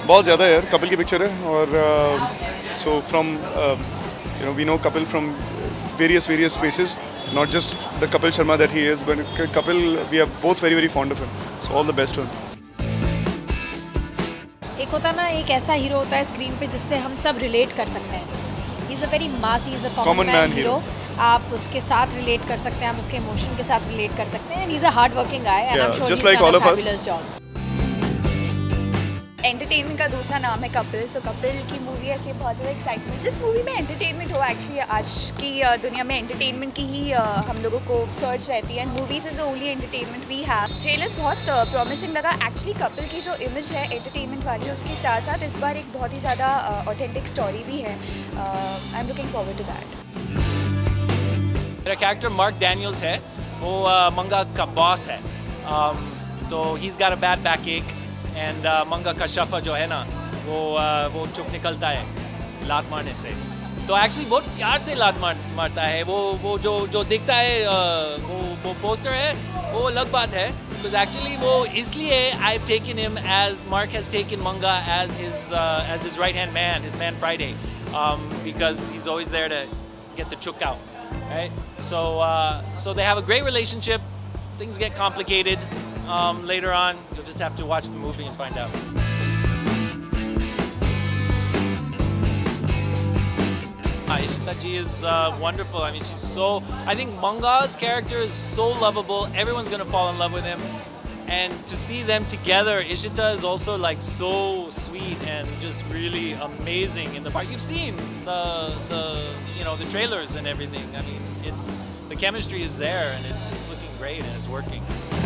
बहुत ज़्यादा यार, कपिल की पिक्चर है और so from we know Kapil from various spaces, not just the Kapil Sharma that he is, but Kapil, we are both very fond of him. So all the best to him. एक होता ना, एक ऐसा hero होता है screen पे जिससे हम सब रिलेट कर सकते हैं. He is a very mass, he is a common man hero. आप उसके साथ रिलेट कर सकते हैं, आप उसके इमोशन के साथ रिलेट कर सकते हैं. And he is a hard working guy and I am sure he is done a fabulous job. Entertainment का दूसरा नाम है कपिल. सो कपिल की मूवी ऐसी बहुत ज़्यादा एक्साइटमेंट, जिस मूवी में एंटरटेनमेंट हो. एक्चुअली आज की दुनिया में एंटरटेनमेंट की ही हम लोगों को सर्च रहती है. Movies is the only entertainment we have. Trailer बहुत प्रॉमिसिंग लगा. एक्चुअली कपिल की जो इमेज है एंटरटेनमेंट वाली, उसके साथ साथ इस बार एक बहुत ही ज़्यादा ऑथेंटिक स्टोरी भी है. I am looking forward to that. मेरा कैरेक्टर मार्क डैनियल्स है. वो मंगा का बॉस है. तो he is got a bad back ache and Manga का शफा जो है ना, वो चुप निकलता है लात मारने से. तो एक्चुअली बहुत प्यार से लात मारता है. वो जो दिखता है वो पोस्टर है, वो अलग बात है. बिकॉज एक्चुअली वो इसलिए I have taken him as Mark has taken Manga as his right hand man, his man Friday, because he is always there to get the chook out, right? So they have a great relationship. Things get complicated later on. You'll just have to watch the movie and find out. Ishita ji is wonderful. I mean, I think Manga's character is so lovable. Everyone's going to fall in love with him. And to see them together, Ishita is also like so sweet and just really amazing in the part. You've seen the trailers and everything. I mean, the chemistry is there and it's looking great and it's working.